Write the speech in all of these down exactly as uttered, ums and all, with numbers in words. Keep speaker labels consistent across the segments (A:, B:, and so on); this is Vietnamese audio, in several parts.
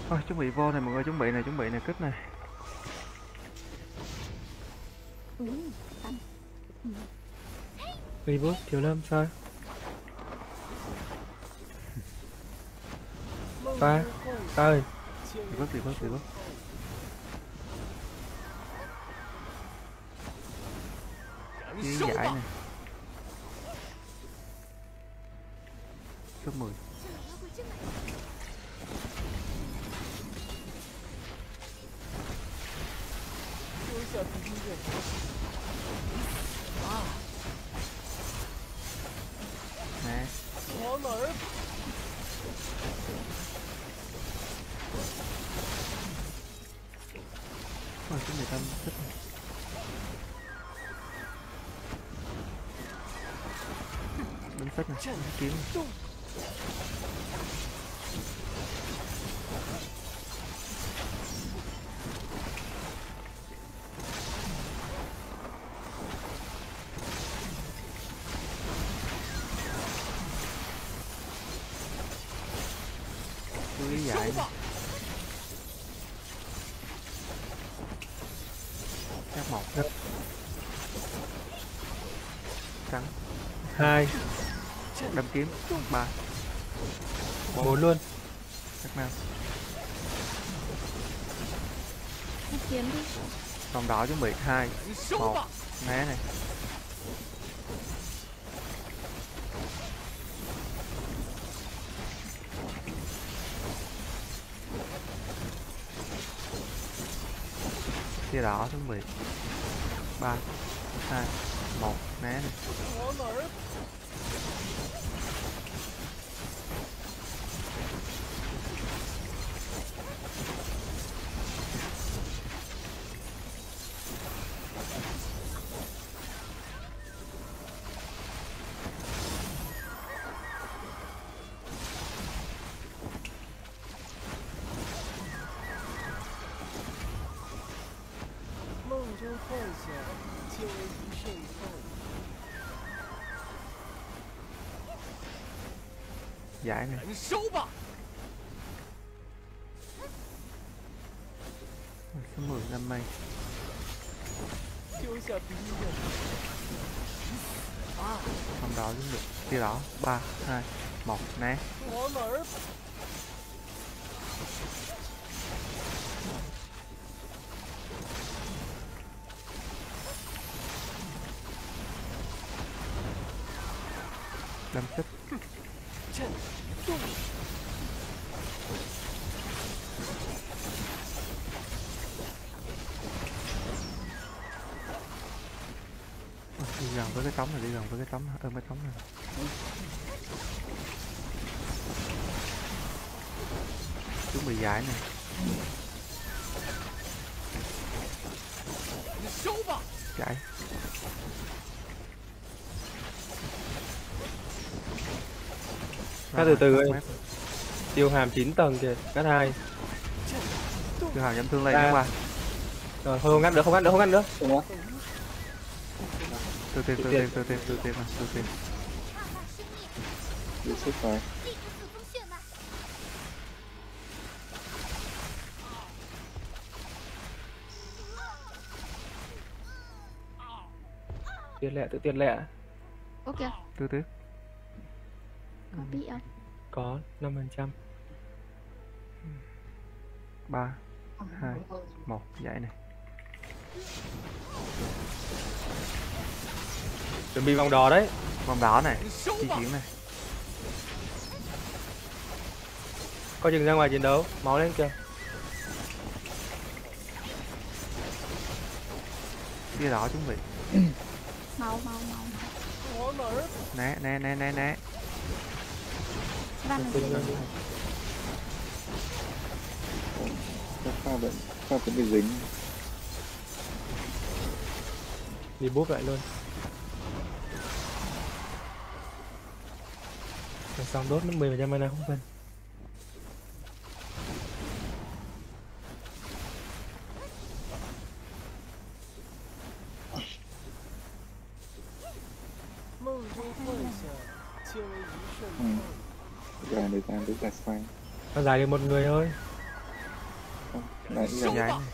A: Thôi chuẩn bị vô này mọi người, chuẩn bị này, chuẩn bị này, kích này.
B: Reboot Thiếu Lâm sao? Ta, ta ơi.
A: Đi bớt, đi bớt, đi bớt. Cái giải này. Số mười. Nè. Rồi cái người ta thích này. Đánh sách này, đánh kiếm này. Cái giải này. Chắc một. Trắng.
B: Hai.
A: Đâm kiếm. Ba.
B: Bốn luôn.
A: Chắc nào.
C: Kiếm đi.
A: Vòng đỏ chuẩn bị. Hai. Một. Né này. Tia đỏ chuẩn bị. Ba. Hai. Một. Né này. Giải này. Số mười năm mây. Không đỏ cũng được. Tia đỏ. Ba. Hai. Một. Né. Đâm xích. Đi gần với cái trống này, đi gần với cái trống này, ôm cái trống này. Chuẩn bị giải này. Giải.
B: Cắt từ từ ơi. Tiêu hàm chín tầng kìa, cắt hai.
A: Tiêu hàm giảm thương lên đúng ba.
B: Rồi không ngắt nữa, không ngắt nữa, không ngắt nữa.
A: Từ tiền, từ tiền, từ tiền, từ tiền mà, từ tiền.
D: Đi xếp rồi.
B: Tiền lẹ, tự tiền lẹ.
C: Ok.
A: Từ từ.
C: Có bị không?
B: Có năm phần trăm.
A: Ba. Hai. Một. Giải này.
B: Chuẩn bị vòng đỏ đấy.
A: Vòng đỏ này. Di chuyển này.
B: Coi chừng ra ngoài chiến đấu, máu lên kìa.
A: Tia đỏ chuẩn bị.
C: Mau mau mau.
A: Né, né, né, né, né.
C: Văn là gì?
D: Các pha vẫn, pha vẫn bị dính.
B: Đi búp lại luôn. Rồi xong đốt mất mười phần trăm mana không phân.
D: Ừ. Dài thời gian rất là xoay.
B: Nó giải được một người thôi.
D: Đấy,
A: Đi
D: giờ
A: dài này.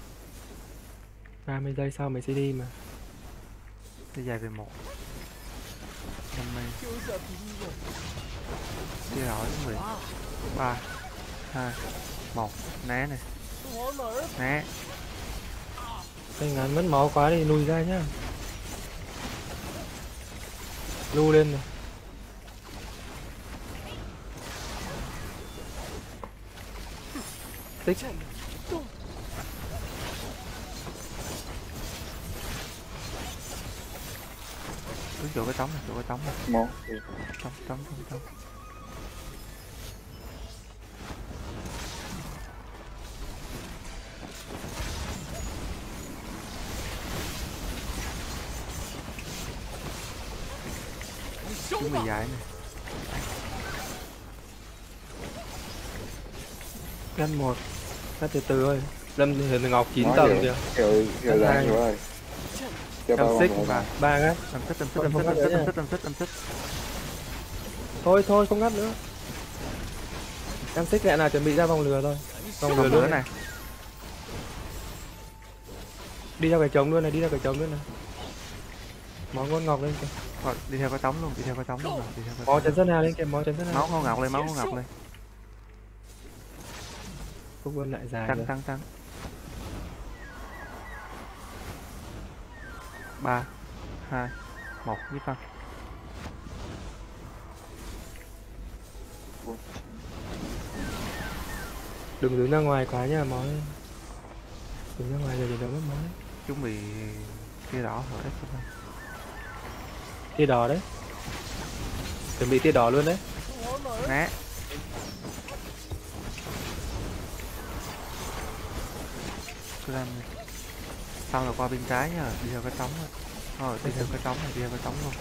B: ba mươi giây sau mình sẽ đi mà.
A: Đi dài về một. Năm mươi. Tia đỏ chuẩn bị. Ba, hai, một. Né này. Né.
B: Tay ngắn mất máu quá thì lùi ra nhá. Lưu lên này. Tích.
A: Đứng chỗ cái trống này, chỗ cái trống này.
D: máu
A: Trống, trống, trống, trống. Chuẩn bị dài này.
B: Ngăn một. Ngăn từ từ thôi. Lâm Hiền Ngọc chín
D: Nói
B: tầng
D: hiểu-
B: kìa.
D: hiểu hiểu ra
B: hai.
D: hiểu rồi. Cho ba
B: Cầm
D: vòng
B: xích
D: rồi.
A: Ba.
B: ba gắt.
A: Đâm xích, đâm xích, đâm xích, đâm xích, đâm xích, đâm xích, đâm xích.
B: Thôi thôi không ngắt nữa. Em xích lại nào chuẩn bị ra vòng lừa thôi. Vòng lừa
A: Vòng lửa
B: luôn
A: này.
B: Đi ra cái trống luôn này, đi ra cái trống luôn này. Máu ngon ngọc lên kìa.
A: Rồi, đi theo cái trống luôn, đi theo cái trống luôn rồi, đi theo cái
B: Máu
A: trống.
B: chân sân nào lên kìa, máu chân sân nào.
A: Máu ngon ngọc lên, máu ngon ngọc lên.
B: Phúc Vân lại dài
A: Trắng,
B: rồi.
A: trắng, trắng. Ba, hai, một, giết phân.
B: Đừng đứng ra ngoài quá nha máu. Đứng ra ngoài rồi thì đỡ mất máu.
A: Chuẩn bị tia đỏ rồi đấy.
B: Tia đỏ đấy. Chuẩn bị tia đỏ luôn đấy.
A: Né. Cứ làm này. Xong là qua bên trái nha, đi theo cái trống rồi. Rồi, đi theo cái trống này, đi theo cái trống luôn.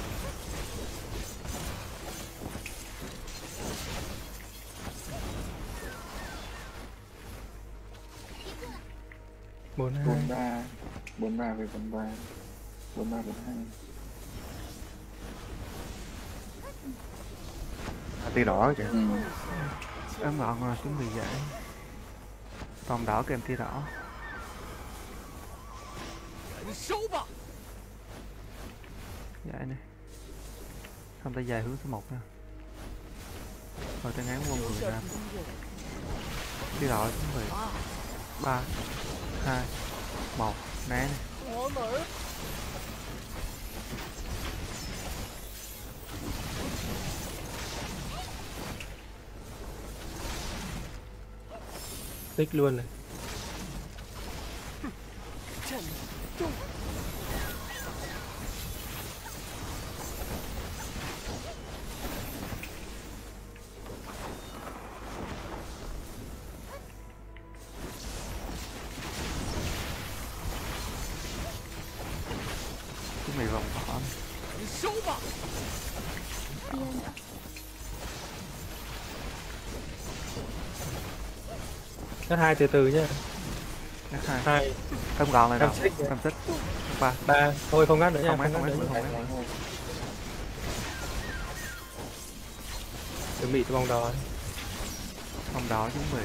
B: Bốn
D: bốn
B: hai.
D: ba bốn ba về bốn ba bốn ba bốn hai.
A: À, tia đỏ kìa.
D: Ừ.
A: Em gọn rồi, chuẩn bị giải. Vòng đỏ kèm tia đỏ. Giải này. Xong tay dài hướng số một nha. Rồi tay ngắn quân người ra. Tia đỏ chuẩn bị. Ba, hai, một, né này.
B: Tích luôn này.
A: Chuẩn bị vòng đỏ này.
C: Tia nữa.
B: Cắt hai từ từ nhá.
A: Né hai.
B: Hai.
A: Không gọn này
B: Cầm
A: đâu.
B: xích.
A: Cầm xích. Ba.
B: Ba. Thôi không ngắt nữa nha,
A: Không
B: không
A: ép,
B: ngắt
A: không ép,
B: nữa.
A: không ép.
B: Chuẩn bị vòng đỏ.
A: Vòng đỏ chuẩn bị.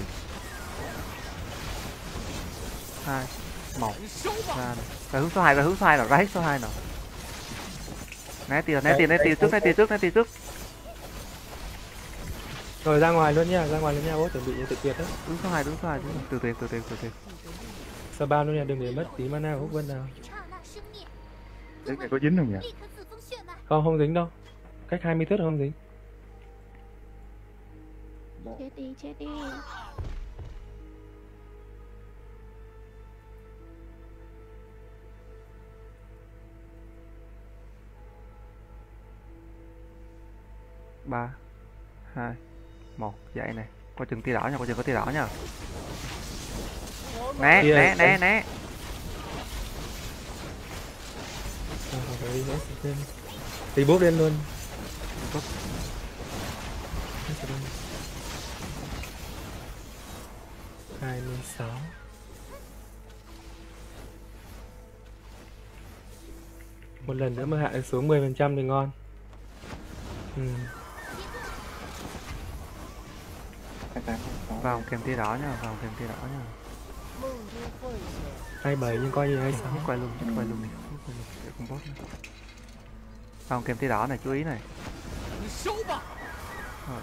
A: Hai, một, ra này. Rồi hướng số hai, rồi hướng số hai rồi, ra hết số hai nào. Né tia, né tia, né tia trước, né tia trước, né tia trước.
B: Rồi ra ngoài luôn nha, ra ngoài luôn nha, bố chuẩn bị tự tuyệt đấy.
A: Đứng số hai, đứng số hai, đứng từ từ, từ từ, từ từ.
B: Sơ ba luôn nha, đừng để mất tí mana của Phúc Vân nào.
A: Cái này có dính không nhỉ?
B: Không, không dính đâu. Cách hai mươi thước không dính.
C: Chết đi, chết đi.
A: Ba, hai, một, dậy này. Coi chừng tia đỏ nha, coi chừng có tia đỏ nha. Né,
B: Tia-
A: né, né, né.
B: Không, không phải đi nữa. Lên. Tí bốp lên luôn.
A: Bốp.
B: hai mươi sáu. Một lần nữa mà hạ được xuống mười phần trăm thì ngon. Ừ.
D: hai tám sáu.
A: Vào kèm tia đỏ nha, vào kèm tia đỏ nha.
B: hai bảy nhưng coi như hai sáu.
A: Nhấc quay luôn, nhấc quay luôn đi. Nhấc quay luôn, để con boss nữa. Không, kèm tia đỏ này, chú ý này. Rồi.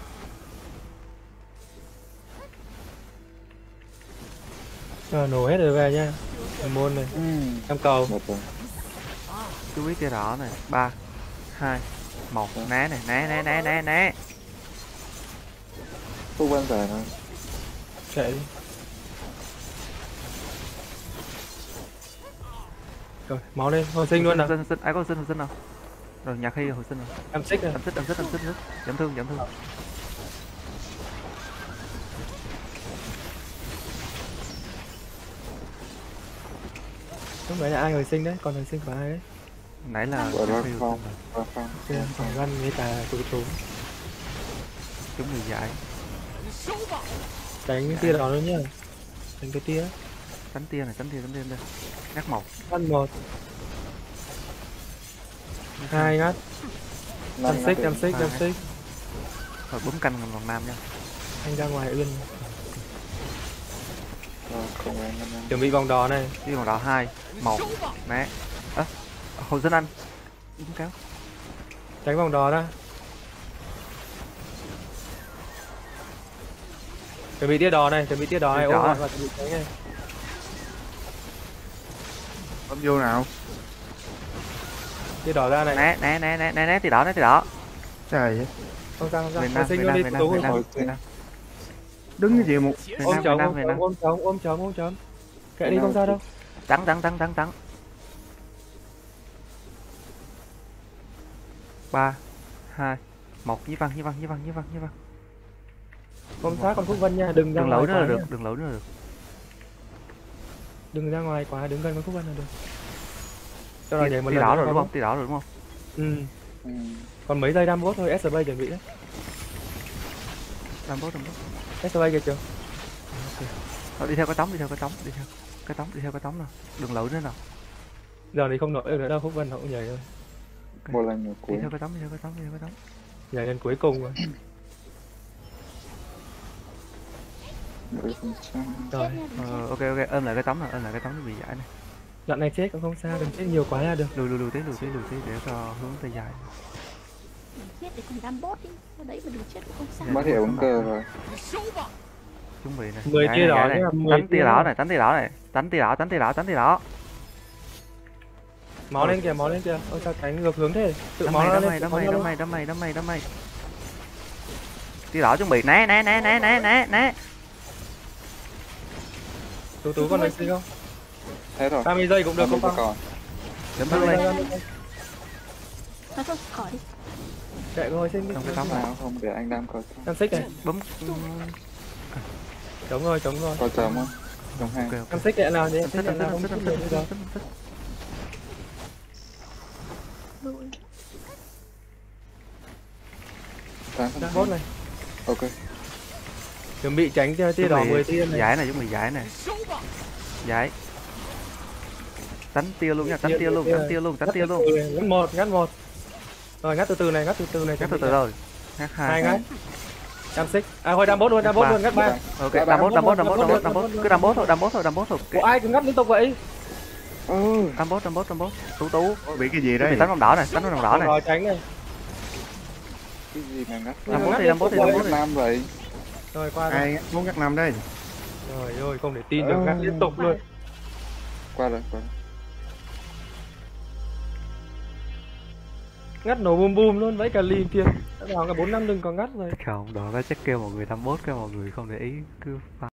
B: Rồi nổ hết rồi về nha. Môn này,
D: Ừ.
B: em cầu.
D: Một rồi.
A: Chú ý tia đỏ này. Ba, hai, một. Né này, né, né, né, né, né.
D: Phúc văn giải thôi.
B: Chạy đi. Rồi, máu lên, hồi sinh luôn nào.
A: Hồi sinh, ai có hồi sinh, hồi sinh nào? Rồi, nhạc khi hồi sinh nào?
B: Em xích rồi.
A: Em xích, em xích, em xích, em xích. Giảm thương, giảm thương.
B: Lúc đấy là ai hồi sinh đấy, còn hồi sinh của ai đấy?
A: Nãy là
D: Gọi
A: nhạc
D: ra
A: khi hồi
D: phong.
A: sinh rồi.
D: Ra phong.
B: Xem còn văn với tà tụ trốn.
A: Chúng người dạy.
B: Đánh cái tia đỏ luôn nhá. Đánh cái tia.
A: Tránh tia này, tránh tia, tránh tia đây. Ngắt một.
B: Văn một, hai ngắt.
D: Năm
B: Em xích,
D: ngắt
B: em
D: đi.
B: xích, em xích.
A: Rồi bấm canh bằng vòng nam nha.
B: Anh ra ngoài uyên.
D: Rồi, không em năm năm.
B: Chuẩn bị vòng đỏ này.
A: Đi vòng đỏ hai, một. Né. Ơ, hồi sinh anh. Đúng kéo.
B: Tránh vòng đỏ ra. Chuẩn bị tia đỏ này, chuẩn bị tia đỏ này.
A: Tia đỏ.
B: Ôm vào và chuẩn bị tránh này.
D: Bấm vô nào?
B: Tia đỏ ra này.
A: Né, né, né, né, né, né, tia đỏ, né, tia đỏ.
D: Trời ơi.
B: Không sao, không sao.
A: Việt
B: Hồi
A: Nam,
B: sinh
A: Việt
B: luôn
A: Nam,
B: đi,
A: Việt
B: tụ
A: Nam,
B: tụ
A: Việt Nam,
D: Hồi
A: Việt Nam.
D: Đứng như vậy một.
A: Việt
B: ôm
A: Nam, Việt
B: chấm,
A: Nam,
B: ôm
A: Việt
B: chấm,
A: Nam.
B: ôm chấm, ôm chấm, ôm chấm. Kệ đi,
D: Việt
B: không
D: Nam.
B: sao đâu.
A: Trắng, trắng, trắng, trắng, trắng. Ba, hai, một. Nhí văn, nhí văn, nhí văn, nhí văn, nhí văn.
B: Không sát con Phúc Vân nha, đừng ra
A: Đừng
B: ngoài
A: lỗi nữa
B: quá
A: là được,
B: nha.
A: đừng lỗi nữa là được.
B: Đừng ra ngoài quá, đứng gần con Phúc Vân là được. Cho rồi để một
A: Tia
B: lần
A: đỏ
B: nữa
A: rồi đúng
B: không?
A: không? Tia đỏ rồi đúng không?
B: Ừ.
D: Ừ.
B: Còn mấy giây đam bốt thôi, ét bê chuẩn bị đấy.
A: Làm bốt, làm bốt.
B: ét bê kìa chưa?
A: Rồi, đi theo cái tống, đi theo cái tống, đi theo cái tống, đi theo cái tống nào. Đừng lỗi nữa nào.
B: Giờ thì không nổi được nữa đâu, Phúc Vân họ cũng nhảy thôi.
D: Một lần nữa
A: Đi
D: cuối.
A: theo cái tống, đi theo cái tống, đi theo cái tống.
B: Nhảy đến cuối cùng rồi.
D: mười phần trăm.
B: Rồi,
C: Chết nha, đừng
A: Ờ,
C: chết.
A: ok ok, ôm lại cái tống nào, ôm lại cái tống nó bị giải này.
B: đoạn này chết cũng không sao, đừng chết nhiều quá là được.
A: Lùi lùi lùi tí, lùi tí, lùi tí để cho hướng tay dài.
C: Đừng chết để còn đam bốt đi. Ở đấy mà đừng chết cũng không sao.
D: Mất hiệu bóng cờ rồi.
A: Chuẩn bị này.
B: mười
A: Giải
B: tia
A: này,
B: đỏ
A: giải này.
B: nhá, mười
A: Tránh
B: tia
A: tia đỏ
B: đỏ.
A: này, tránh tia đỏ này, tránh tia đỏ, tránh tia đỏ, tránh tia đỏ.
B: Máu lên kìa, máu lên kìa. Ôi sao tránh ngược hướng thế? Tự
A: Đấm
B: máu
A: mày,
B: nó
A: đấm
B: lên,
A: mày,
B: tự
A: đấm
B: máu
A: mày,
B: nó
A: đấm
B: lên.
A: mày, đấm mày, đấm mày, đấm mày. Tia đỏ chuẩn bị né né né né né né né.
B: Tú tú còn hồi sinh không?
D: Hết rồi.
B: ba mươi giây cũng được không
D: không
B: phong?
D: còn.
A: Đấm
B: ba
A: thương
B: mươi
A: lên.
B: giây, ba mươi giây.
C: Thôi thôi, khỏi đi.
B: Chạy có hồi sinh đi.
A: Trong cái tắm này.
D: Nào không để anh đam cờ.
B: Em xích này.
A: Bấm.
B: Chống rồi, chống rồi.
D: Có chấm không? Trong hai.
A: Ok ok.
B: Em xích kệ nào đi, em
A: Em
B: xích
A: thích,
B: kệ
A: em
B: nào
A: thích,
B: không
A: em thích,
B: xích
A: em
B: nhiều
A: thích,
B: nữa
A: em
B: rồi.
A: thích, em thích.
C: Lùi.
D: tám phần
B: Đam
D: trăm.
B: bốt này.
D: Ok.
B: Chuẩn bị tránh tia
A: Chuẩn
B: đỏ
A: bị
B: mười tia này.
A: Giải này, chuẩn bị giải này. Giải. Tránh tia luôn nha, tránh tia luôn, tránh tia luôn, tránh tia luôn.
B: Ngắt một, ngắt một. Rồi ngắt từ từ này, ngắt từ từ này.
A: Ngắt từ từ rồi. Ngắt
B: Hai
A: hai.
B: ngắt. Đam xích. À thôi đam bốt luôn, đam bốt luôn, ngắt ba.
A: Ok, đam bốt, đam bốt, đam bốt, đam bốt, đam bốt. Cứ đam bốt thôi, đam bốt thôi, đam bốt thôi.
B: Ủa ai cứ ngắt liên tục vậy?
D: Ừ.
A: Đam bốt, đam bốt, đam bốt. Tú tú.
E: Bị cái gì
A: Chuẩn bị
E: đấy?
A: tánh vòng đỏ này, tánh vòng đỏ này.
B: Rồi tránh này.
D: Cái gì mà ngắt?
A: Đam bốt đi, đam bốt đi, đam bốt đi.
D: Nam vậy.
B: Rồi qua rồi.
E: Ai muốn ngắt năm đây?
B: Rồi rồi không để tin được, ngắt liên tục luôn.
D: Qua rồi, qua rồi.
B: Ngắt nổ bùm bùm luôn, vẫy cả lìm kia. Đã bảo cả bốn năm đừng có ngắt rồi.
A: Không, đó là chắc kêu mọi người đam bốt, kêu mọi người không để ý cứ